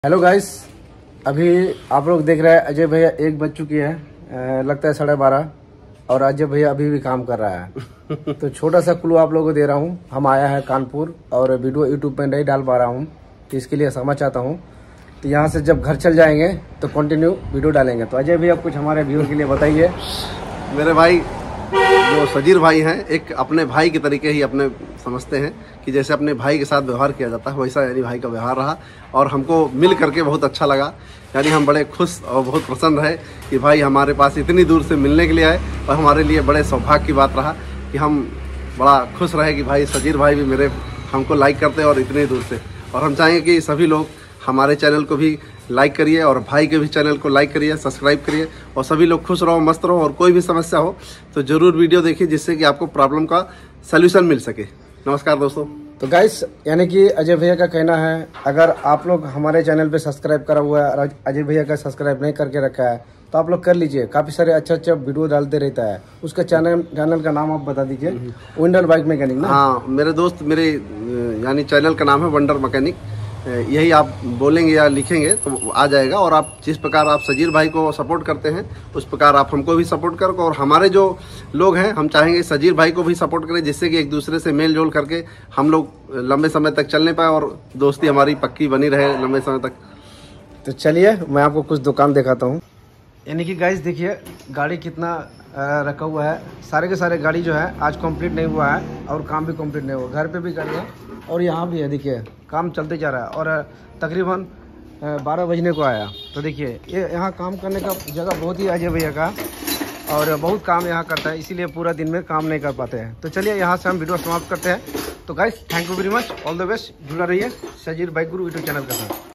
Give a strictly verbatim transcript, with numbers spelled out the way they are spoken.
Hello guys, अभी आप लोग देख रहे हैं अजय भैया एक बज चुकी है, आ, लगता है साढ़े बारह, और अजय भैया अभी भी काम कर रहा है। तो छोटा सा क्लू आप लोगों को दे रहा हूँ। हम आया है कानपुर और वीडियो यूट्यूब पे नहीं डाल पा रहा हूँ, तो इसके लिए क्षमा चाहता हूँ। तो यहाँ से जब घर चल जाएंगे तो कंटिन्यू वीडियो डालेंगे। तो अजय भैया कुछ हमारे व्यूअर के लिए बताइए। मेरे भाई जो सजीर भाई हैं, एक अपने भाई के तरीके ही अपने समझते हैं कि जैसे अपने भाई के साथ व्यवहार किया जाता है वैसा यानी भाई का व्यवहार रहा, और हमको मिल करके बहुत अच्छा लगा। यानी हम बड़े खुश और बहुत प्रसन्न रहे कि भाई हमारे पास इतनी दूर से मिलने के लिए आए, और हमारे लिए बड़े सौभाग्य की बात रहा कि हम बड़ा खुश रहे कि भाई सजीर भाई भी मेरे हमको लाइक करते हैं और इतनी दूर से। और हम चाहेंगे कि सभी लोग हमारे चैनल को भी लाइक करिए और भाई के भी चैनल को लाइक करिए, सब्सक्राइब करिए, और सभी लोग खुश रहो, मस्त रहो, और कोई भी समस्या हो तो ज़रूर वीडियो देखिए जिससे कि आपको प्रॉब्लम का सल्यूशन मिल सके। नमस्कार दोस्तों। तो गाइस, यानी कि अजय भैया का कहना है, अगर आप लोग हमारे चैनल पे सब्सक्राइब करा हुआ है और अजय भैया का सब्सक्राइब नहीं करके रखा है तो आप लोग कर लीजिए। काफ़ी सारे अच्छा अच्छा वीडियो डालते रहता है। उसका चैनल चैनल का नाम आप बता दीजिए। वंडर बाइक मैकेनिक ना? हाँ, मेरे दोस्त मेरे यानी चैनल का नाम है वंडर मैकेनिक। यही आप बोलेंगे या लिखेंगे तो आ जाएगा। और आप जिस प्रकार आप सजीर भाई को सपोर्ट करते हैं उस प्रकार आप हमको भी सपोर्ट करो, और हमारे जो लोग हैं हम चाहेंगे सजीर भाई को भी सपोर्ट करें, जिससे कि एक दूसरे से मेल जोल करके हम लोग लंबे समय तक चलने पाए और दोस्ती हमारी पक्की बनी रहे लंबे समय तक। तो चलिए मैं आपको कुछ दुकान दिखाता हूँ। यानी कि गाइस देखिए गाड़ी कितना रखा हुआ है। सारे के सारे गाड़ी जो है आज कंप्लीट नहीं हुआ है और काम भी कंप्लीट नहीं हुआ। घर पे भी गाड़ी है और यहाँ भी है। देखिए काम चलते जा रहा है और तकरीबन बारह बजने को आया। तो देखिए ये यहाँ काम करने का जगह बहुत ही अजय भैया का, और बहुत काम यहाँ करता है, इसीलिए पूरा दिन में काम नहीं कर पाते हैं। तो चलिए यहाँ से हम वीडियो समाप्त करते हैं। तो guys thank you very much, all the best. जुड़ा रहिए Sajeer bike guru YouTube channel के साथ।